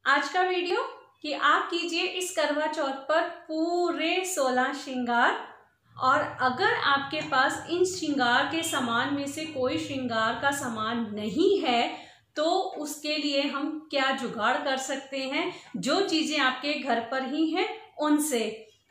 आज का वीडियो कि आप कीजिए इस करवा चौथ पर पूरे 16 श्रृंगार। और अगर आपके पास इन श्रृंगार के सामान में से कोई श्रृंगार का सामान नहीं है तो उसके लिए हम क्या जुगाड़ कर सकते हैं, जो चीजें आपके घर पर ही हैं उनसे।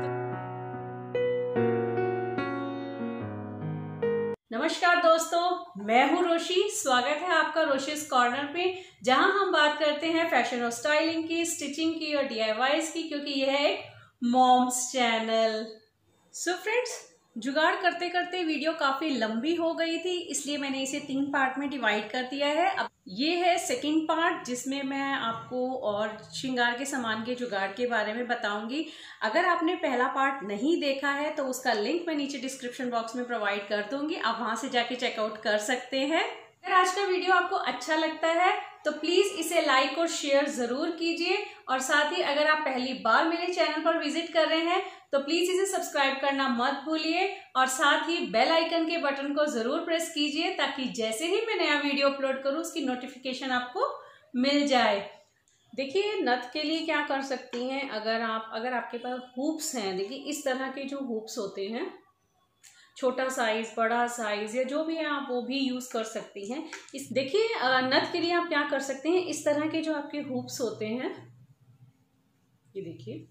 नमस्कार दोस्तों, मैं हूं रोशी। स्वागत है आपका रोशीज कॉर्नर पे, जहां हम बात करते हैं फैशन और स्टाइलिंग की, स्टिचिंग की और DIYs की, क्योंकि यह है एक मॉम्स चैनल। सो फ्रेंड्स, जुगाड़ करते करते वीडियो काफी लंबी हो गई थी, इसलिए मैंने इसे 3 पार्ट में डिवाइड कर दिया है। अब ये है सेकंड पार्ट, जिसमें मैं आपको और श्रृंगार के सामान के जुगाड़ के बारे में बताऊंगी। अगर आपने पहला पार्ट नहीं देखा है तो उसका लिंक मैं नीचे डिस्क्रिप्शन बॉक्स में प्रोवाइड कर दूंगी, आप वहां से जाके चेकआउट कर सकते हैं। अगर आज का वीडियो आपको अच्छा लगता है तो प्लीज इसे लाइक और शेयर जरूर कीजिए, और साथ ही अगर आप पहली बार मेरे चैनल पर विजिट कर रहे हैं तो प्लीज इसे सब्सक्राइब करना मत भूलिए, और साथ ही बेल आइकन के बटन को जरूर प्रेस कीजिए ताकि जैसे ही मैं नया वीडियो अपलोड करूं उसकी नोटिफिकेशन आपको मिल जाए। देखिए, नथ के लिए क्या कर सकती हैं, अगर आपके पास हुप्स हैं, देखिए इस तरह के जो हुप्स होते हैं, छोटा साइज, बड़ा साइज या जो भी है आप वो भी यूज कर सकती हैं। इस देखिए नथ के लिए आप क्या कर सकते हैं, इस तरह के जो आपके हुप्स होते हैं, ये देखिए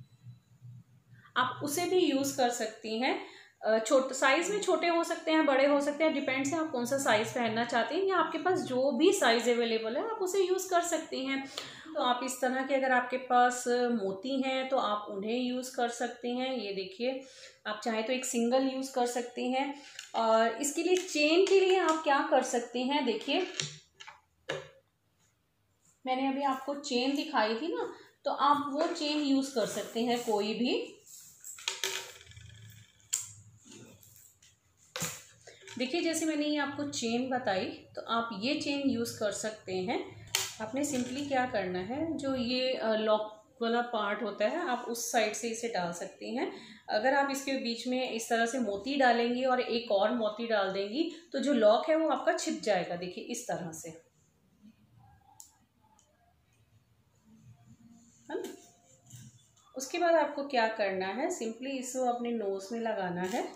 आप उसे भी यूज कर सकती हैं। छोटे साइज में छोटे हो सकते हैं, बड़े हो सकते हैं, डिपेंड्स है आप कौन सा साइज पहनना चाहते हैं, या आपके पास जो भी साइज अवेलेबल है आप उसे यूज कर सकती हैं। तो आप इस तरह के, अगर आपके पास मोती हैं तो आप उन्हें यूज कर सकती हैं। ये देखिए, आप चाहे तो एक सिंगल यूज कर सकती हैं। और इसके लिए चेन के लिए आप क्या कर सकती हैं, देखिए मैंने अभी आपको चेन दिखाई थी ना, तो आप वो चेन यूज कर सकते हैं कोई भी। देखिए जैसे मैंने ये आपको चेन बताई, तो आप ये चेन यूज कर सकते हैं। आपने सिंपली क्या करना है, जो ये लॉक वाला पार्ट होता है आप उस साइड से इसे डाल सकती हैं। अगर आप इसके बीच में इस तरह से मोती डालेंगी और एक और मोती डाल देंगी तो जो लॉक है वो आपका छिप जाएगा। देखिए इस तरह से, है ना। उसके बाद आपको क्या करना है, सिंपली इसको अपने नोज में लगाना है।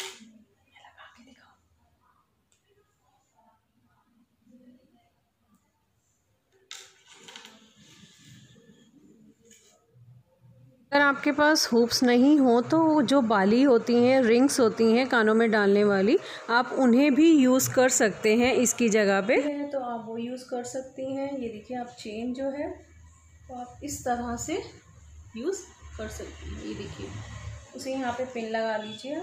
अगर आपके पास हुप्स नहीं हो तो जो बाली होती हैं, रिंग्स होती हैं कानों में डालने वाली, आप उन्हें भी यूज़ कर सकते हैं इसकी जगह पे, तो आप वो यूज़ कर सकती हैं। ये देखिए, आप चेन जो है तो आप इस तरह से यूज़ कर सकती हैं। ये देखिए, उसे यहाँ पे पिन लगा लीजिए।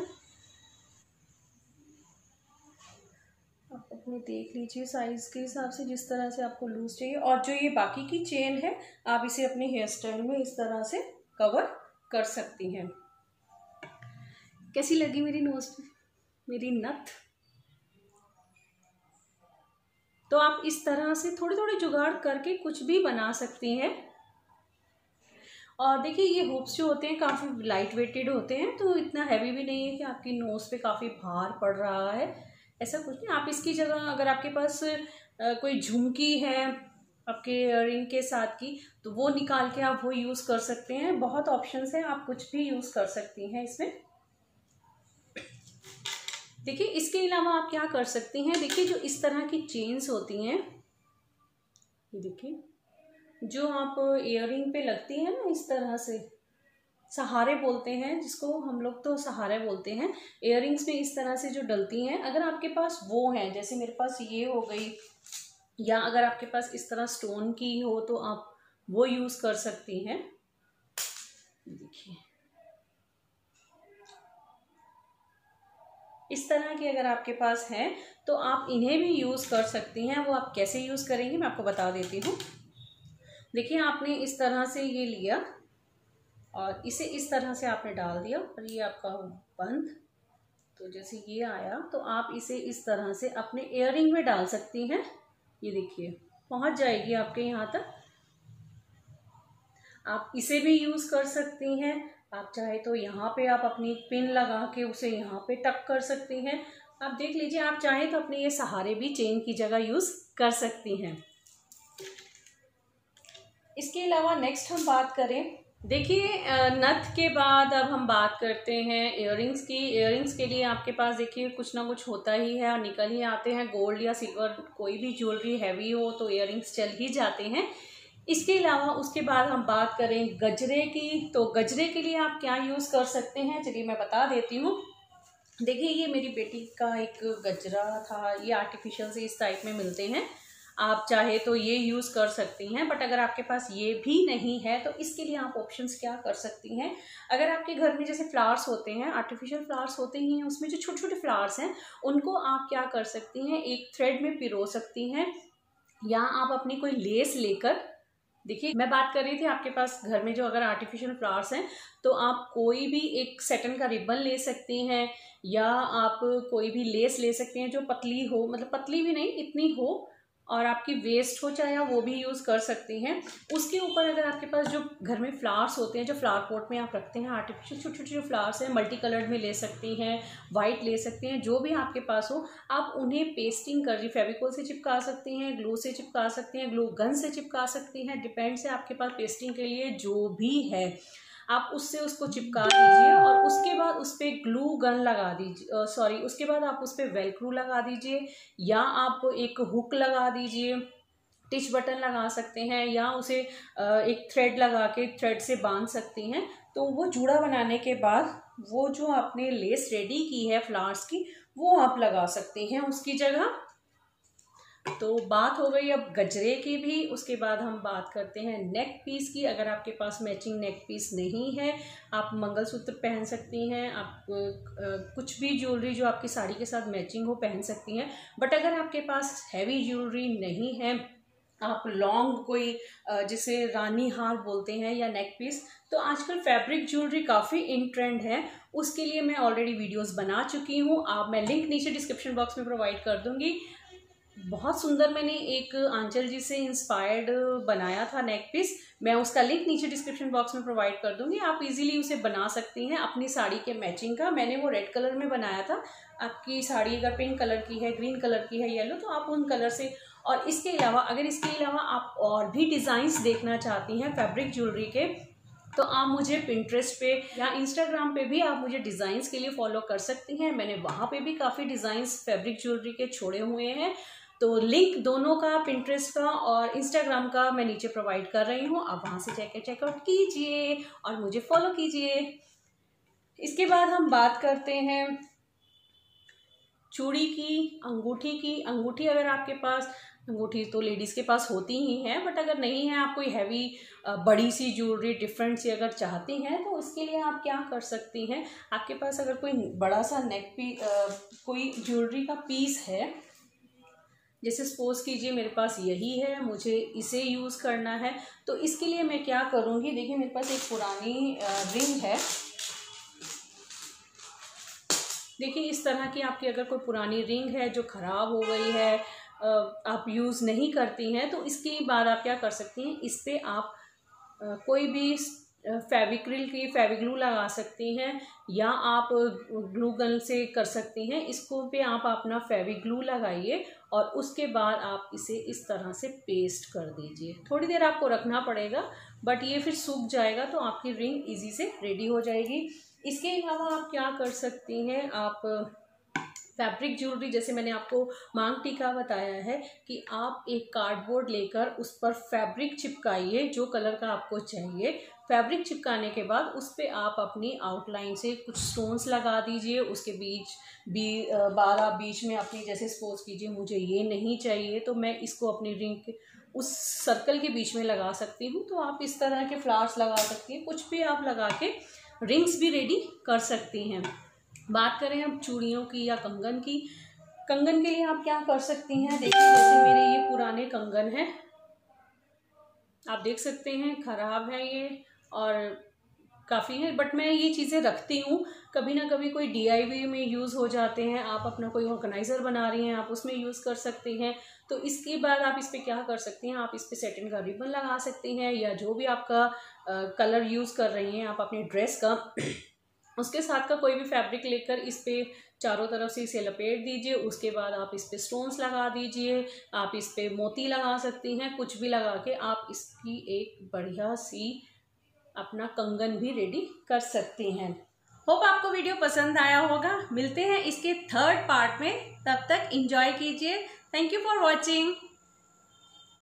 आप अपने देख लीजिए साइज़ के हिसाब से, जिस तरह से आपको लूज चाहिए। और जो ये बाकी की चेन है आप इसे अपने हेयर स्टाइल में इस तरह से कवर कर सकती हैं। कैसी लगी मेरी नोज पे मेरी नथ? तो आप इस तरह से थोड़ी थोड़ी जुगाड़ करके कुछ भी बना सकती हैं। और देखिए, ये हुप्स जो होते हैं काफ़ी लाइट वेटेड होते हैं, तो इतना हैवी भी नहीं है कि आपकी नोज पे काफ़ी भार पड़ रहा है, ऐसा कुछ नहीं। आप इसकी जगह, अगर आपके पास कोई झुमकी है आपके इयररिंग के साथ की, तो वो निकाल के आप वो यूज़ कर सकते हैं। बहुत ऑप्शंस हैं, आप कुछ भी यूज़ कर सकती हैं इसमें। देखिए, इसके अलावा आप क्या कर सकती हैं, देखिए जो इस तरह की चेन्स होती हैं, ये देखिए जो आप इयररिंग पे लगती है ना, इस तरह से सहारे बोलते हैं जिसको हम लोग, तो सहारे बोलते हैं। इयररिंग्स में इस तरह से जो डलती हैं, अगर आपके पास वो हैं, जैसे मेरे पास ये हो गई, या अगर आपके पास इस तरह स्टोन की हो तो आप वो यूज़ कर सकती हैं। देखिए इस तरह की अगर आपके पास है तो आप इन्हें भी यूज़ कर सकती हैं। वो आप कैसे यूज़ करेंगी मैं आपको बता देती हूँ। देखिए, आपने इस तरह से ये लिया और इसे इस तरह से आपने डाल दिया, और ये आपका बंद, तो जैसे ये आया तो आप इसे इस तरह से अपने इयररिंग में डाल सकती हैं। ये देखिए पहुंच जाएगी आपके यहाँ तक। आप इसे भी यूज़ कर सकती हैं। आप चाहे तो यहाँ पे आप अपनी पिन लगा के उसे यहाँ पे टक कर सकती हैं। आप देख लीजिए, आप चाहें तो अपने ये सहारे भी चेन की जगह यूज़ कर सकती हैं। इसके अलावा नेक्स्ट हम बात करें, देखिए नथ के बाद अब हम बात करते हैं इयररिंग्स की। इयररिंग्स के लिए आपके पास देखिए कुछ ना कुछ होता ही है और निकल ही आते हैं। गोल्ड या सिल्वर कोई भी ज्वेलरी हैवी हो तो इयररिंग्स चल ही जाते हैं। इसके अलावा उसके बाद हम बात करें गजरे की, तो गजरे के लिए आप क्या यूज़ कर सकते हैं, चलिए मैं बता देती हूँ। देखिए ये मेरी बेटी का एक गजरा था, ये आर्टिफिशियल से इस टाइप में मिलते हैं, आप चाहे तो ये यूज़ कर सकती हैं। बट अगर आपके पास ये भी नहीं है तो इसके लिए आप ऑप्शंस क्या कर सकती हैं। अगर आपके घर में जैसे फ्लावर्स होते हैं, आर्टिफिशियल फ्लावर्स होते ही हैं, उसमें जो छोटे छोटे फ्लावर्स हैं उनको आप क्या कर सकती हैं, एक थ्रेड में पिरो सकती हैं, या आप अपनी कोई लेस लेकर, देखिए मैं बात कर रही थी आपके पास घर में जो अगर आर्टिफिशियल फ्लावर्स हैं तो आप कोई भी एक सेटन का रिबन ले सकती हैं, या आप कोई भी लेस ले सकती हैं जो पतली हो, मतलब पतली भी नहीं इतनी हो और आपकी वेस्ट हो चाहे, वो भी यूज़ कर सकती हैं। उसके ऊपर अगर आपके पास जो घर में फ्लावर्स होते हैं, जो फ्लावर पॉट में आप रखते हैं आर्टिफिशियल छोटे छोटे जो फ्लावर्स हैं, मल्टी कलर्ड में ले सकती हैं, वाइट ले सकती हैं, जो भी आपके पास हो, आप उन्हें पेस्टिंग कर फेविकोल से चिपका सकती हैं, ग्लू से चिपका सकती हैं, ग्लू गन से चिपका सकती हैं, डिपेंड्स है आपके पास पेस्टिंग के लिए जो भी है, आप उससे उसको चिपका दीजिए और उसके बाद उस पर ग्लू गन लगा दीजिए, सॉरी उसके बाद आप उस पर वेलक्रू लगा दीजिए, या आप एक हुक लगा दीजिए, टिच बटन लगा सकते हैं, या उसे एक थ्रेड लगा के थ्रेड से बांध सकती हैं। तो वो जूड़ा बनाने के बाद वो जो आपने लेस रेडी की है फ्लावर्स की, वो आप लगा सकती हैं उसकी जगह। तो बात हो गई अब गजरे की भी। उसके बाद हम बात करते हैं नेक पीस की। अगर आपके पास मैचिंग नेक पीस नहीं है, आप मंगलसूत्र पहन सकती हैं, आप कुछ भी ज्वेलरी जो आपकी साड़ी के साथ मैचिंग हो पहन सकती हैं। बट अगर आपके पास हैवी ज्वेलरी नहीं है, आप लॉन्ग कोई जिसे रानी हार बोलते हैं या नेक पीस, तो आजकल फैब्रिक ज्वेलरी काफ़ी इन ट्रेंड है, उसके लिए मैं ऑलरेडी वीडियोस बना चुकी हूँ। आप मैं लिंक नीचे डिस्क्रिप्शन बॉक्स में प्रोवाइड कर दूँगी। बहुत सुंदर मैंने एक आंचल जी से इंस्पायर्ड बनाया था नेक पीस, मैं उसका लिंक नीचे डिस्क्रिप्शन बॉक्स में प्रोवाइड कर दूंगी। आप इजीली उसे बना सकती हैं अपनी साड़ी के मैचिंग का। मैंने वो रेड कलर में बनाया था, आपकी साड़ी अगर पिंक कलर की है, ग्रीन कलर की है, येलो, तो आप उन कलर से। और इसके अलावा अगर इसके अलावा आप और भी डिज़ाइंस देखना चाहती हैं फैब्रिक ज्वेलरी के, तो आप मुझे पिंटरेस्ट पे या इंस्टाग्राम पे भी आप मुझे डिज़ाइंस के लिए फॉलो कर सकती हैं। मैंने वहाँ पे भी काफ़ी डिज़ाइंस फैब्रिक ज्वेलरी के छोड़े हुए हैं, तो लिंक दोनों का, पिंटरेस्ट का और इंस्टाग्राम का, मैं नीचे प्रोवाइड कर रही हूँ। आप वहाँ से चेकआउट कीजिए और मुझे फॉलो कीजिए। इसके बाद हम बात करते हैं चूड़ी की, अंगूठी की। अंगूठी अगर आपके पास, अंगूठी तो लेडीज़ के पास होती ही है, बट अगर नहीं है, आप कोई हैवी बड़ी सी ज्वेलरी डिफरेंट सी अगर चाहती हैं, तो उसके लिए आप क्या कर सकती हैं। आपके पास अगर कोई बड़ा सा नेक कोई ज्वेलरी का पीस है, जैसे सपोज कीजिए मेरे पास यही है, मुझे इसे यूज़ करना है, तो इसके लिए मैं क्या करूँगी। देखिए मेरे पास एक पुरानी रिंग है, देखिए इस तरह की आपकी अगर कोई पुरानी रिंग है जो ख़राब हो गई है, आप यूज़ नहीं करती हैं, तो इसके बाद आप क्या कर सकती हैं, इस पर आप कोई भी फेविक्रिल की फेविग्लू लगा सकती हैं, या आप ग्लू गन से कर सकती हैं। इसको पे आप अपना फेविग्लू लगाइए और उसके बाद आप इसे इस तरह से पेस्ट कर दीजिए। थोड़ी देर आपको रखना पड़ेगा, बट ये फिर सूख जाएगा तो आपकी रिंग इजी से रेडी हो जाएगी। इसके अलावा आप क्या कर सकती हैं, आप फैब्रिक ज्वेलरी, जैसे मैंने आपको मांग टीका बताया है कि आप एक कार्डबोर्ड लेकर उस पर फैब्रिक चिपकाइए जो कलर का आपको चाहिए। फैब्रिक चिपकाने के बाद उस पर आप अपनी आउटलाइन से कुछ स्टोन्स लगा दीजिए, उसके बार आप बीच में अपनी, जैसे सपोज कीजिए मुझे ये नहीं चाहिए तो मैं इसको अपनी रिंग के उस सर्कल के बीच में लगा सकती हूँ। तो आप इस तरह के फ्लावर्स लगा सकती हैं, कुछ भी आप लगा के रिंग्स भी रेडी कर सकती हैं। बात करें अब चूड़ियों की या कंगन की। कंगन के लिए आप क्या कर सकती हैं, देखिए जैसे मेरे ये पुराने कंगन हैं, आप देख सकते हैं ख़राब है ये और काफ़ी है, बट मैं ये चीज़ें रखती हूँ, कभी ना कभी कोई DIY में यूज़ हो जाते हैं। आप अपना कोई ऑर्गेनाइज़र बना रही हैं, आप उसमें यूज़ कर सकती हैं। तो इसके बाद आप इस पर क्या कर सकती हैं, आप इस पर सैटिन का रिबन लगा सकती हैं, या जो भी आपका कलर यूज़ कर रही हैं आप अपनी ड्रेस का, उसके साथ का कोई भी फैब्रिक लेकर इस पर चारों तरफ से इसे लपेट दीजिए। उसके बाद आप इस पे स्टोन्स लगा दीजिए, आप इस पे मोती लगा सकती हैं, कुछ भी लगा के आप इसकी एक बढ़िया सी अपना कंगन भी रेडी कर सकती हैं। होप आपको वीडियो पसंद आया होगा। मिलते हैं इसके थर्ड पार्ट में, तब तक एंजॉय कीजिए। Thank you for watching.